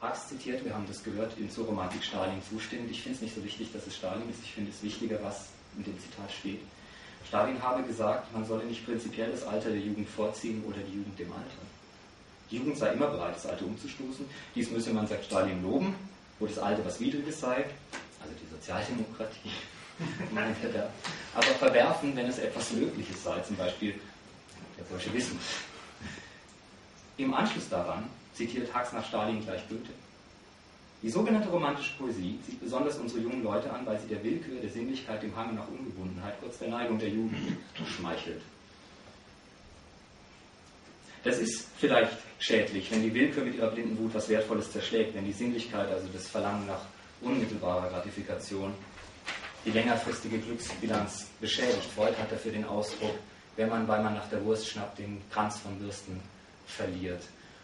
Hux zitiert, wir haben das gehört, in zur Romantik Stalin zustimmt. Ich finde es nicht so wichtig, dass es Stalin ist, ich finde es wichtiger, was in dem Zitat steht. Stalin habe gesagt, man solle nicht prinzipiell das Alter der Jugend vorziehen oder die Jugend dem Alter. Die Jugend sei immer bereit, das Alter umzustoßen. Dies müsse man, sagt Stalin, loben, wo das Alte was Widriges sei, also die Sozialdemokratie, meint er da. Aber verwerfen, wenn es etwas Löbliches sei, zum Beispiel der Bolschewismus. Im Anschluss daran zitiert Hux nach Stalin gleich Goethe. Die sogenannte romantische Poesie sieht besonders unsere jungen Leute an, weil sie der Willkür, der Sinnlichkeit, dem Hang nach Ungebundenheit, kurz der Neigung der Jugend, schmeichelt. Das ist vielleicht schädlich, wenn die Willkür mit ihrer blinden Wut was Wertvolles zerschlägt, wenn die Sinnlichkeit, also das Verlangen nach unmittelbarer Gratifikation, die längerfristige Glücksbilanz beschädigt. Freud hat dafür den Ausdruck, wenn man, weil man nach der Wurst schnappt, den Kranz von Bürsten verliert.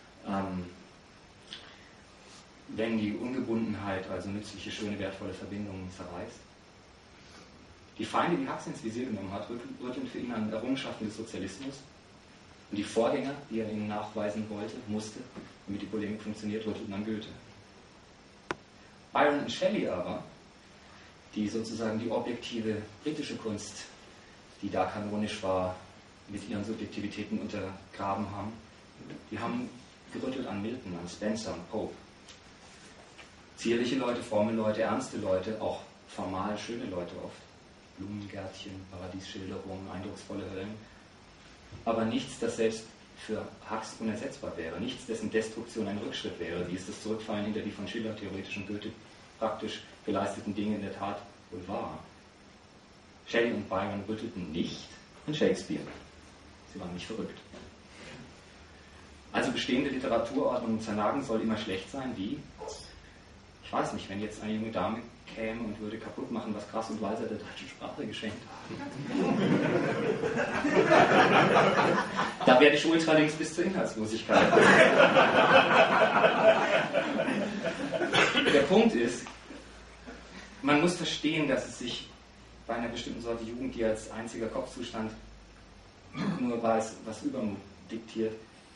Wenn die Ungebundenheit, also nützliche, schöne, wertvolle Verbindungen zerreißt. Die Feinde, die Hux ins Visier genommen hat, rütteln für ihn an Errungenschaften des Sozialismus. Und die Vorgänger, die er ihnen nachweisen wollte, musste, damit die Polemik funktioniert, rüttelten an Goethe. Byron und Shelley aber, die sozusagen die objektive britische Kunst, die da kanonisch war, mit ihren Subjektivitäten untergraben haben, die haben gerüttelt an Milton, an Spencer und Pope. Zierliche Leute, fromme Leute, ernste Leute, auch formal schöne Leute oft. Blumengärtchen, Paradiesschilderungen, eindrucksvolle Höllen. Aber nichts, das selbst für Hux unersetzbar wäre. Nichts, dessen Destruktion ein Rückschritt wäre, wie es das Zurückfallen hinter die von Schiller theoretischen Goethe praktisch geleisteten Dinge in der Tat wohl war. Shelley und Byron rüttelten nicht an Shakespeare. Sie waren nicht verrückt. Also bestehende Literaturordnung zernagen soll immer schlecht sein, wie? Ich weiß nicht, wenn jetzt eine junge Dame käme und würde kaputt machen, was Grass und Walser der deutschen Sprache geschenkt haben. Da werde ich ultralinks bis zur Inhaltslosigkeit. Der Punkt ist, man muss verstehen, dass es sich bei einer bestimmten Sorte Jugend, die als einziger Kopfzustand nur weiß, was Übermut diktiert,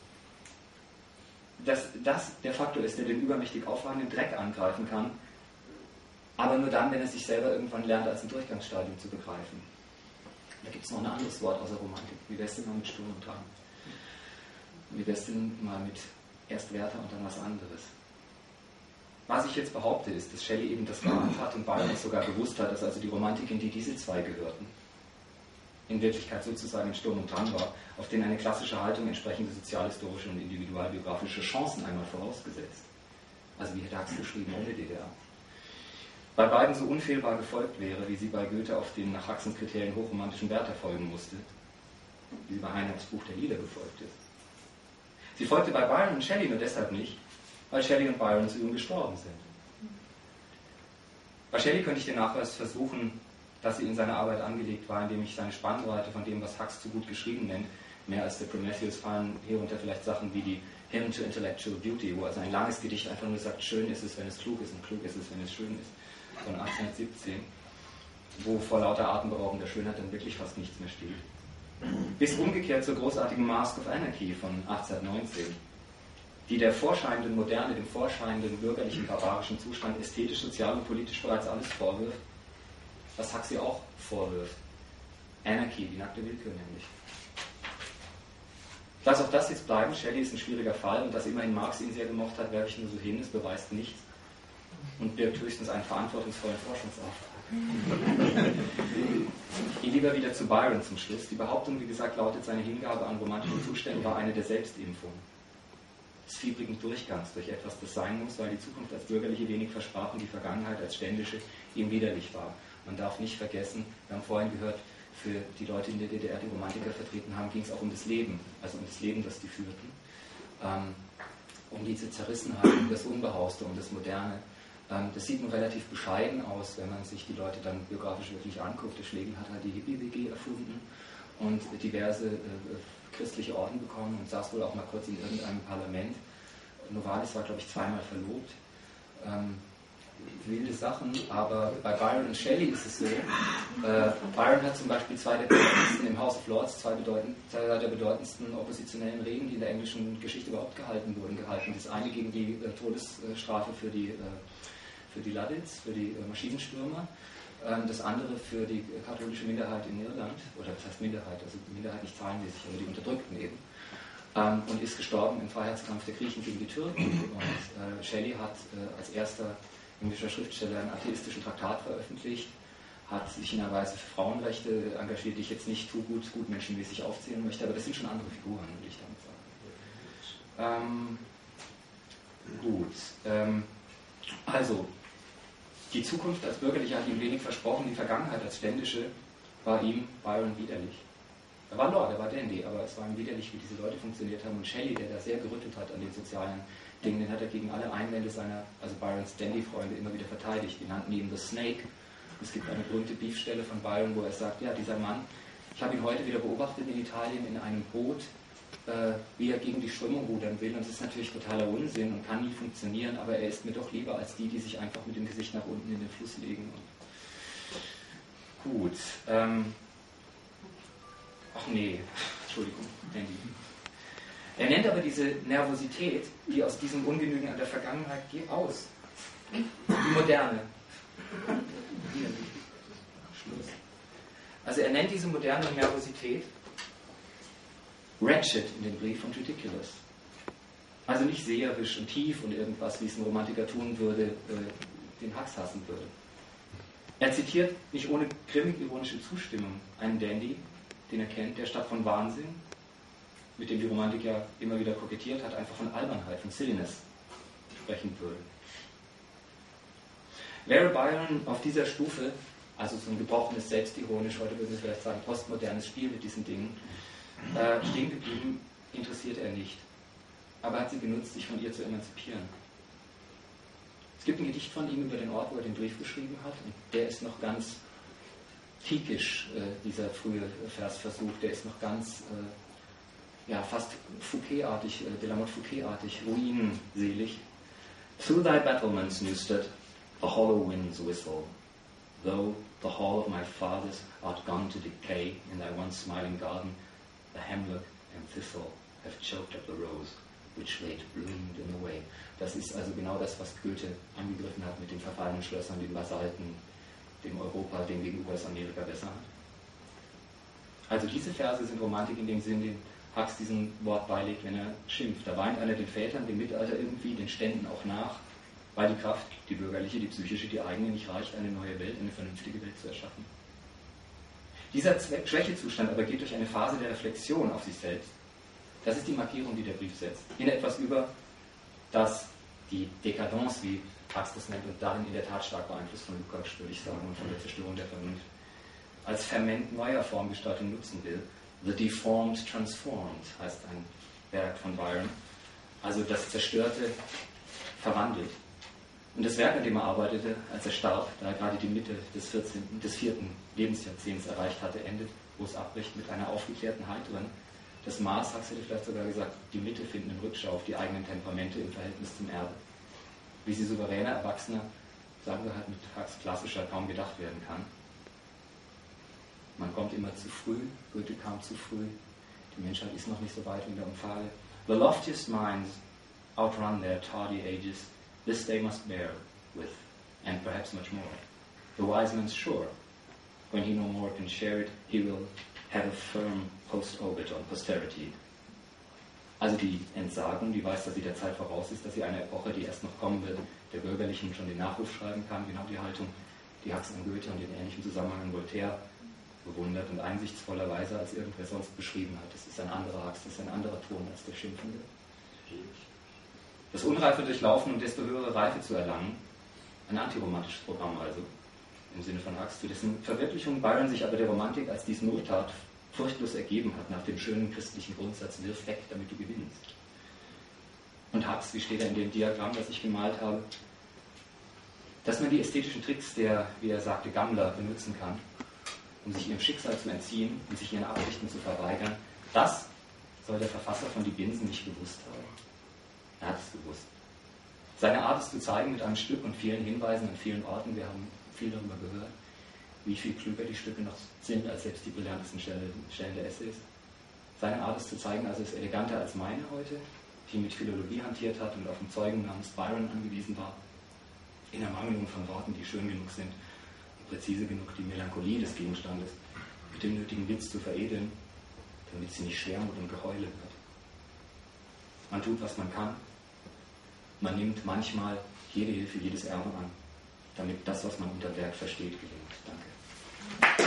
dass das der Faktor ist, der den übermächtig aufragenden Dreck angreifen kann, aber nur dann, wenn er sich selber irgendwann lernt, als ein Durchgangsstadium zu begreifen. Da gibt es noch ein anderes Wort außer Romantik. Wie wär's denn mal mit Sturm und Drang? Wie wär's denn mal mit erst Werther und dann was anderes? Was ich jetzt behaupte, ist, dass Shelley eben das geahnt hat und Byron es sogar gewusst hat, dass also die Romantik, in die diese zwei gehörten, in Wirklichkeit sozusagen in Sturm und Drang war, auf den eine klassische Haltung entsprechende sozialhistorische und individualbiografische Chancen einmal vorausgesetzt. Also wie hätte Hux geschrieben ohne DDR. Bei beiden so unfehlbar gefolgt wäre, wie sie bei Goethe auf den nach Huxens Kriterien hochromantischen Werther folgen musste, wie sie bei Heinrichs Buch der Lieder gefolgt ist. Sie folgte bei Byron und Shelley nur deshalb nicht, weil Shelley und Byron zu jung gestorben sind. Bei Shelley könnte ich den Nachweis versuchen, dass sie in seine Arbeit angelegt war, indem ich seine Spannbreite von dem, was Hux zu gut geschrieben nennt, mehr als der Prometheus fallen hier unter vielleicht Sachen wie die Hymn to Intellectual Beauty, wo also ein langes Gedicht einfach nur sagt, schön ist es, wenn es klug ist und klug ist es, wenn es schön ist, von 1817, wo vor lauter atemberaubender Schönheit dann wirklich fast nichts mehr steht. Bis umgekehrt zur großartigen Mask of Anarchy von 1819, die der vorscheinenden Moderne, dem vorscheinenden bürgerlichen, barbarischen Zustand ästhetisch, sozial und politisch bereits alles vorwirft, was Hux ihr auch vorwirft. Anarchy, die nackte Willkür nämlich. Ich lasse auch das jetzt bleiben. Shelley ist ein schwieriger Fall und dass immerhin Marx ihn sehr gemocht hat, werfe ich nur so hin, das beweist nichts und birgt höchstens einen verantwortungsvollen Forschungsauftrag. Ich gehe lieber wieder zu Byron zum Schluss. Die Behauptung, wie gesagt, lautet, seine Hingabe an romantische Zustände war eine der Selbstimpfung. Des fiebrigen Durchgangs durch etwas, das sein muss, weil die Zukunft als bürgerliche wenig versprach und die Vergangenheit als ständische ihm widerlich war. Man darf nicht vergessen, wir haben vorhin gehört, für die Leute in der DDR, die Romantiker vertreten haben, ging es auch um das Leben, also um das Leben, das die führten, um diese Zerrissenheit, um das Unbehauste, um das Moderne. Das sieht nun relativ bescheiden aus, wenn man sich die Leute dann biografisch wirklich anguckt. Der Schlegel hat halt die Hippie-WG erfunden und diverse christliche Orden bekommen und saß wohl auch mal kurz in irgendeinem Parlament. Novalis war, glaube ich, zweimal verlobt. wilde Sachen, aber bei Byron und Shelley ist es so, Byron hat zum Beispiel zwei der bedeutendsten im House of Lords, zwei der bedeutendsten oppositionellen Reden, die in der englischen Geschichte überhaupt gehalten wurden, gehalten. Das eine gegen die Todesstrafe für die Luddites, für die Maschinenstürmer, das andere für die katholische Minderheit in Irland, oder das heißt Minderheit, also Minderheit nicht zahlenmäßig, aber die Unterdrückten eben. Und ist gestorben im Freiheitskampf der Griechen gegen die Türken. Und Shelley hat als erster englischer Schriftsteller einen atheistischen Traktat veröffentlicht, hat sich in einer Weise für Frauenrechte engagiert, die ich jetzt nicht gutmenschenmäßig aufzählen möchte, aber das sind schon andere Figuren, will ich damit sagen. Also, die Zukunft als Bürgerlicher hat ihm wenig versprochen, die Vergangenheit als Ständische war ihm, Byron, widerlich. Er war Lord, er war Dandy, aber es war ihm widerlich, wie diese Leute funktioniert haben. Und Shelley, der da sehr gerüttelt hat an den sozialen Dingen, den hat er gegen alle Einwände seiner, also Byrons Dandy-Freunde, immer wieder verteidigt. Die nannten ihn The Snake. Es gibt eine berühmte Briefstelle von Byron, wo er sagt, ja, dieser Mann, ich habe ihn heute wieder beobachtet in Italien in einem Boot, wie er gegen die Strömung rudern will. Und das ist natürlich totaler Unsinn und kann nie funktionieren, aber er ist mir doch lieber als die sich einfach mit dem Gesicht nach unten in den Fluss legen. Und gut. Ach nee, Entschuldigung, Dandy. Er nennt aber diese Nervosität, die aus diesem Ungenügen an der Vergangenheit geht, aus. Die moderne. Schluss. Also er nennt diese moderne Nervosität wretched in dem Brief und ridiculous. Also nicht seherisch und tief und irgendwas, wie es ein Romantiker tun würde, den Hux hassen würde. Er zitiert nicht ohne grimmig-ironische Zustimmung einen Dandy, den er kennt, der statt von Wahnsinn, mit dem die Romantik ja immer wieder kokettiert hat, einfach von Albernheit, von Silliness sprechen würde. Wäre Byron auf dieser Stufe, also so ein gebrochenes, selbstironisch, heute würden wir vielleicht sagen, postmodernes Spiel mit diesen Dingen, stehen geblieben, interessiert er nicht. Aber er hat sie genutzt, sich von ihr zu emanzipieren. Es gibt ein Gedicht von ihm über den Ort, wo er den Brief geschrieben hat, und der ist noch ganz Tiekisch, dieser frühe Versversuch, der ist noch ganz, fast Fouquet-artig, Delamotte Fouquet-artig, ruinenselig. Through thy battlements, Newstead, the hollow winds whistle, though the hall of my fathers art gone to decay, in thy once smiling garden, the hemlock and thistle have choked up the rose, which late bloomed in the way. Das ist also genau das, was Goethe angegriffen hat mit den verfallenen Schlössern, den Basalten, dem Europa, dem gegenüber das Amerika besser hat. Also diese Verse sind Romantik in dem Sinn, den Hux diesem Wort beilegt, wenn er schimpft. Da weint einer den Vätern, dem Mittelalter irgendwie, den Ständen auch nach, weil die Kraft, die bürgerliche, die psychische, die eigene, nicht reicht, eine neue Welt, eine vernünftige Welt zu erschaffen. Dieser Schwächezustand aber geht durch eine Phase der Reflexion auf sich selbst. Das ist die Markierung, die der Brief setzt. In etwas über das, die Dekadence, wie Hux das nennt, und darin in der Tat stark beeinflusst von Lukács, würde ich sagen, und von der Zerstörung der Vernunft, als Ferment neuer Formgestaltung nutzen will. The Deformed Transformed heißt ein Werk von Byron. Also das Zerstörte verwandelt. Und das Werk, an dem er arbeitete, als er starb, da er gerade die Mitte des 4. Lebensjahrzehnts erreicht hatte, endet, wo es abbricht, mit einer aufgeklärten Heiteren. Das Maß, Hux hätte vielleicht sogar gesagt, die Mitte finden in Rückschau auf die eigenen Temperamente im Verhältnis zum Erbe. Wie sie souveräner, erwachsener, sagen wir halt mit Hux klassischer, kaum gedacht werden kann. Man kommt immer zu früh, Goethe kam zu früh, die Menschheit ist noch nicht so weit in der Umfrage. The loftiest minds outrun their tardy ages, this they must bear with, and perhaps much more. The wise man's sure, when he no more can share it, he will have a firm post-obit on posterity. Also die Entsagung, die weiß, dass sie der Zeit voraus ist, dass sie eine Epoche, die erst noch kommen wird, der Bürgerlichen schon den Nachruf schreiben kann, genau die Haltung, die Hux an Goethe und in ähnlichem Zusammenhang an Voltaire bewundert und einsichtsvollerweise als irgendwer sonst beschrieben hat. Das ist ein anderer Hux, das ist ein anderer Ton als der Schimpfende. Das Unreife durchlaufen, um desto höhere Reife zu erlangen, ein antiromantisches Programm also, im Sinne von Hux, zu dessen Verwirklichung Byron sich aber der Romantik als dies Nottat furchtlos ergeben hat, nach dem schönen christlichen Grundsatz, wirf weg, damit du gewinnst. Und Hux, wie steht er in dem Diagramm, das ich gemalt habe, dass man die ästhetischen Tricks der, wie er sagte, Gammler benutzen kann, um sich ihrem Schicksal zu entziehen und sich ihren Absichten zu verweigern, das soll der Verfasser von Die Binsen nicht gewusst haben. Er hat es gewusst. Seine Art ist zu zeigen mit einem Stück und vielen Hinweisen an vielen Orten, wir haben viel darüber gehört, wie viel klüger die Stücke noch sind als selbst die brillantesten Stellen der Essays. Seine Art ist zu zeigen, also ist eleganter als meine heute, die mit Philologie hantiert hat und auf einen Zeugen namens Byron angewiesen war, in Ermangelung von Worten, die schön genug sind und präzise genug, die Melancholie des Gegenstandes mit dem nötigen Witz zu veredeln, damit sie nicht Schwermut und Geheule wird. Man tut, was man kann. Man nimmt manchmal jede Hilfe, jedes Erbe an, damit das, was man unter Werk versteht, gelingt. Danke.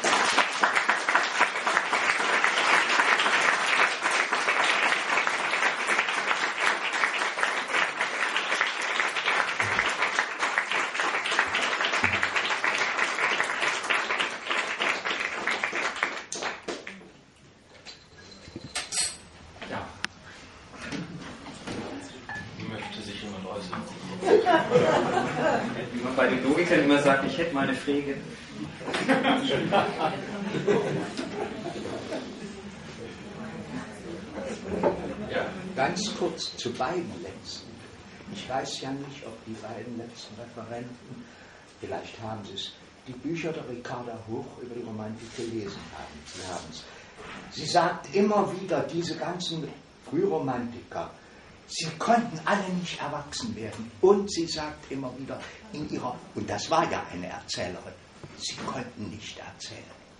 Immer sagt, ich hätte mal eine Frage. Ja. Ganz kurz zu beiden letzten. Ich weiß ja nicht, ob die beiden letzten Referenten, vielleicht haben sie es, die Bücher der Ricarda Hoch über die Romantik gelesen haben. Sie haben es. Sie sagt immer wieder, diese ganzen Frühromantiker, sie konnten alle nicht erwachsen werden. Und sie sagt immer wieder in ihrer, und das war ja eine Erzählerin, sie konnten nicht erzählen.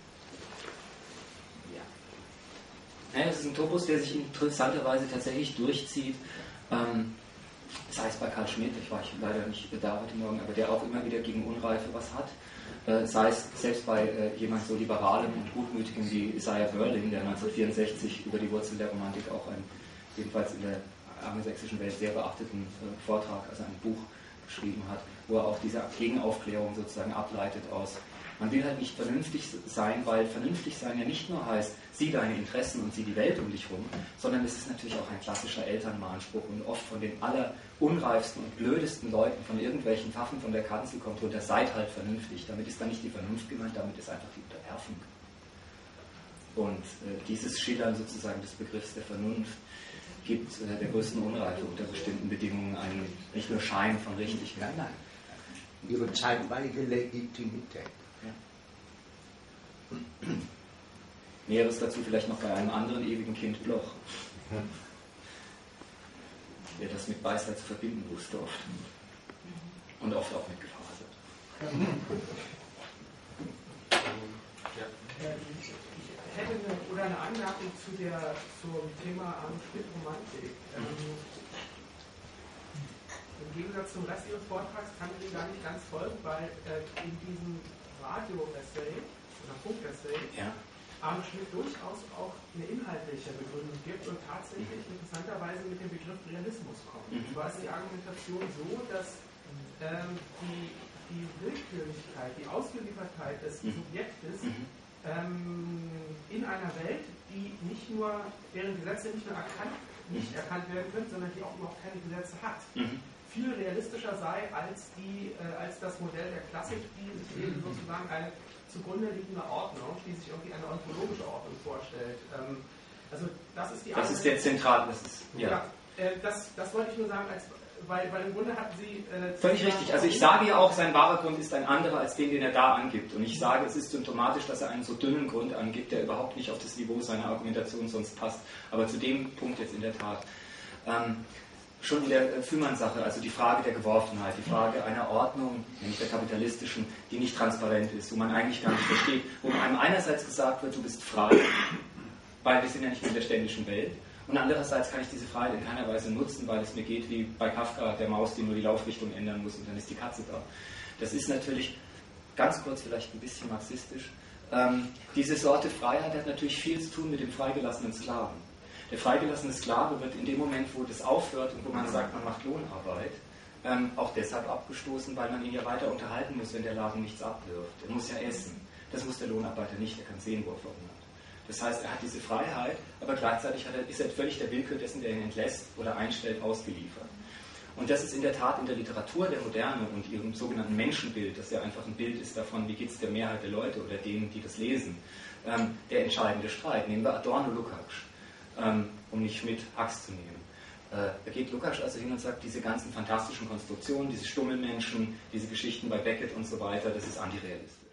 Ja, das ist ein Topos, der sich interessanterweise tatsächlich durchzieht. Das heißt bei Carl Schmitt, ich war leider nicht da heute Morgen, aber der auch immer wieder gegen Unreife was hat. Sei es selbst bei jemand so Liberalem und Gutmütigem wie Isaiah Berlin, der 1964 über die Wurzel der Romantik auch jedenfalls in der angelsächsischen Welt sehr beachteten Vortrag, also ein Buch geschrieben hat, wo er auch diese Gegenaufklärung sozusagen ableitet aus, man will halt nicht vernünftig sein, weil vernünftig sein ja nicht nur heißt, sieh deine Interessen und sieh die Welt um dich rum, sondern es ist natürlich auch ein klassischer Elternmahnspruch und oft von den allerunreifsten und blödesten Leuten, von irgendwelchen Pfaffen von der Kanzel kommt runter, seid halt vernünftig. Damit ist dann nicht die Vernunft gemeint, damit ist einfach die Unterwerfung. Und dieses Schildern sozusagen des Begriffs der Vernunft gibt der größten Unreife unter bestimmten Bedingungen einen nicht nur Schein von Richtigkeit. Nein, nein. Ihre zeitweilige Legitimität. Ja. Näheres dazu vielleicht noch bei einem anderen ewigen Kind Bloch, der das mit Weisheit zu verbinden wusste oft. Und oft auch mit Gefahr. Ich hätte eine Anmerkung zum Thema Schmidt-Romantik. Im Gegensatz zum Rest Ihres Vortrags kann ich Ihnen gar nicht ganz folgen, weil in diesem Radio-Essay oder Funk-Essay Arne Schmidt durchaus auch eine inhaltliche Begründung gibt und tatsächlich interessanterweise mit dem Begriff Realismus kommt. Und zwar ist die Argumentation so, dass die Willkürlichkeit, die Ausgeliefertheit des Subjektes in einer Welt, die nicht nur, deren Gesetze nicht nur nicht erkannt werden können, sondern die auch überhaupt keine Gesetze hat, viel realistischer sei als das Modell der Klassik, die sich eben sozusagen eine zugrunde liegende Ordnung, die sich irgendwie eine ontologische Ordnung vorstellt. Also das ist die Das ist der Zentral, das wollte ich nur sagen, weil im Grunde hatten Sie... Völlig richtig. Also ich sage ja auch, sein wahrer Grund ist ein anderer als den er da angibt. Und ich sage, es ist symptomatisch, dass er einen so dünnen Grund angibt, der überhaupt nicht auf das Niveau seiner Argumentation sonst passt. Aber zu dem Punkt jetzt in der Tat. Schon in der Fühmann-Sache, also die Frage der Geworfenheit, die Frage einer Ordnung, nämlich der kapitalistischen, die nicht transparent ist, wo man eigentlich gar nicht versteht, wo einem einerseits gesagt wird, du bist frei, weil wir sind ja nicht mehr in der ständischen Welt, und andererseits kann ich diese Freiheit in keiner Weise nutzen, weil es mir geht wie bei Kafka, der Maus, die nur die Laufrichtung ändern muss und dann ist die Katze da. Das ist natürlich, ganz kurz vielleicht ein bisschen marxistisch, diese Sorte Freiheit hat natürlich viel zu tun mit dem freigelassenen Sklaven. Der freigelassene Sklave wird in dem Moment, wo das aufhört und wo man sagt, man macht Lohnarbeit, auch deshalb abgestoßen, weil man ihn ja weiter unterhalten muss, wenn der Laden nichts abwirft. Er muss ja essen. Das muss der Lohnarbeiter nicht, er kann sehen, wo er verhungert. Das heißt, er hat diese Freiheit, aber gleichzeitig ist er völlig der Willkür dessen, der ihn entlässt oder einstellt, ausgeliefert. Und das ist in der Tat in der Literatur der Moderne und ihrem sogenannten Menschenbild, das ja einfach ein Bild ist davon, wie geht es der Mehrheit der Leute oder denen, die das lesen, der entscheidende Streit. Nehmen wir Adorno-Lukács, um nicht Schmidt-Hux zu nehmen. Da geht Lukács also hin und sagt, diese ganzen fantastischen Konstruktionen, diese Stummelmenschen, diese Geschichten bei Beckett und so weiter, das ist antirealistisch.